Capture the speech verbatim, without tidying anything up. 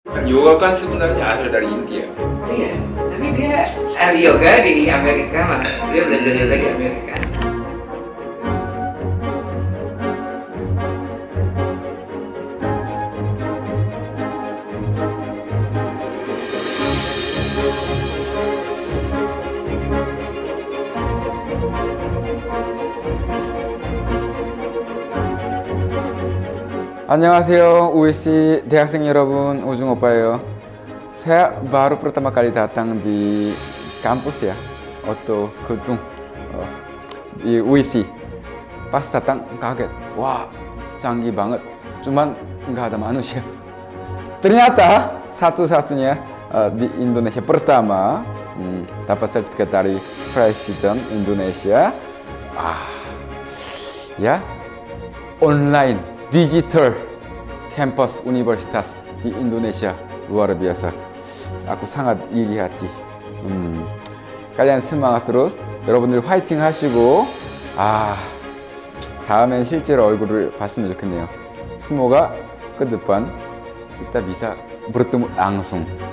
Kan yoga kan sebenarnya asal dari India. Iya, tapi dia ahli yoga di Amerika, mana dia belajar yoga di Amerika. 안녕하세요, 우이씨 대학생 여러분, 우중 오빠예요. Saya baru pertama kali datang di kampus ya, Otto Gedung uh, di U I S I. Pas datang kaget, wah canggih banget, cuman nggak ada manusia. Ternyata satu-satunya uh, di Indonesia pertama hmm, dapat sertifikat dari Presiden Indonesia. Ah, ya, online. Digital Campus Universitas di Indonesia luar biasa. Aku sangat iri hati. Hmm. Kalian semangat terus. 여러분들 화이팅 하시고 아 다음엔 실제로 얼굴을 봤으면 좋겠네요. Semoga ke depan kita bisa bertemu langsung.